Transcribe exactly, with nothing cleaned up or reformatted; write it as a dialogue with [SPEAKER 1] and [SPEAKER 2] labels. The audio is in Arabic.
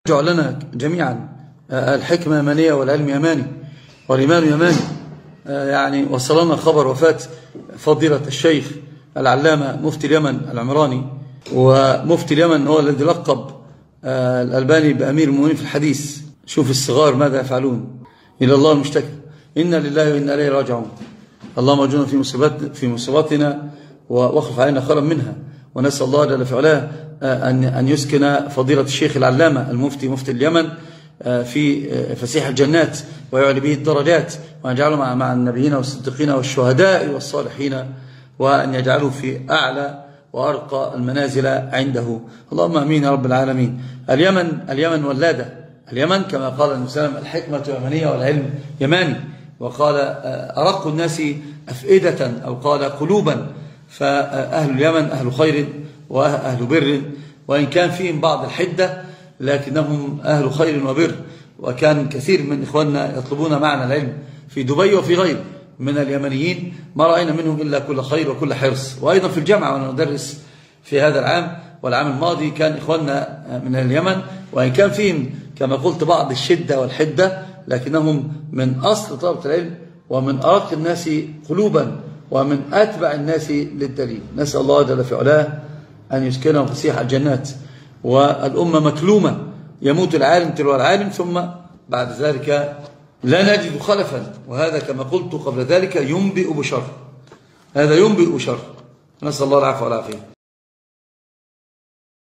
[SPEAKER 1] اجعل لنا جميعا الحكمة يمانية والعلم يماني والإيمان يماني. يعني وصلنا خبر وفاة فضيلة الشيخ العلامة مفتي اليمن العمراني، ومفتي اليمن هو الذي لقب الألباني بأمير المؤمنين في الحديث. شوف الصغار ماذا يفعلون، إلى الله المشتكى، إنا لله وإنا إليه راجعون. اللهم اجعلنا في مصيبات في مصيباتنا واخلف علينا خيرا منها، ونسأل الله جل في علاه أن أن يسكن فضيلة الشيخ العلامة المفتي مفتي اليمن في فسيح الجنات ويعلي به الدرجات، وأن يجعله مع مع النبيين والصديقين والشهداء والصالحين، وأن يجعله في أعلى وأرقى المنازل عنده. اللهم آمين يا رب العالمين. اليمن اليمن ولادة اليمن، كما قال النبي صلى الله عليه وسلم: الحكمة يمنية والعلم يماني. وقال: أرق الناس أفئدة، أو قال قلوبا. فأهل اليمن أهل خير وأهل بر، وإن كان فيهم بعض الحدة لكنهم أهل خير وبر. وكان كثير من إخواننا يطلبون معنا العلم في دبي وفي غير من اليمنيين، ما رأينا منهم إلا كل خير وكل حرص. وأيضا في الجامعة وأنا ندرس في هذا العام والعام الماضي كان إخواننا من اليمن، وإن كان فيهم كما قلت بعض الشدة والحدة، لكنهم من أصل طلبة العلم ومن أرق الناس قلوبا ومن أتبع الناس للدليل. نسأل الله جل في علاه أن يسكنهم فسيح الجنات. والأمة مكلومة، يموت العالم تلو العالم، ثم بعد ذلك لا نجد خلفا. وهذا كما قلت قبل ذلك ينبئ بشر، هذا ينبئ بشر. نسأل الله العفو والعافية.